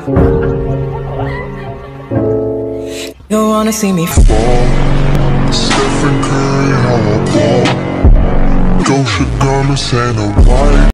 You wanna see me fall? Stephen Curry, how I ball. Gosha Gummer, say no right.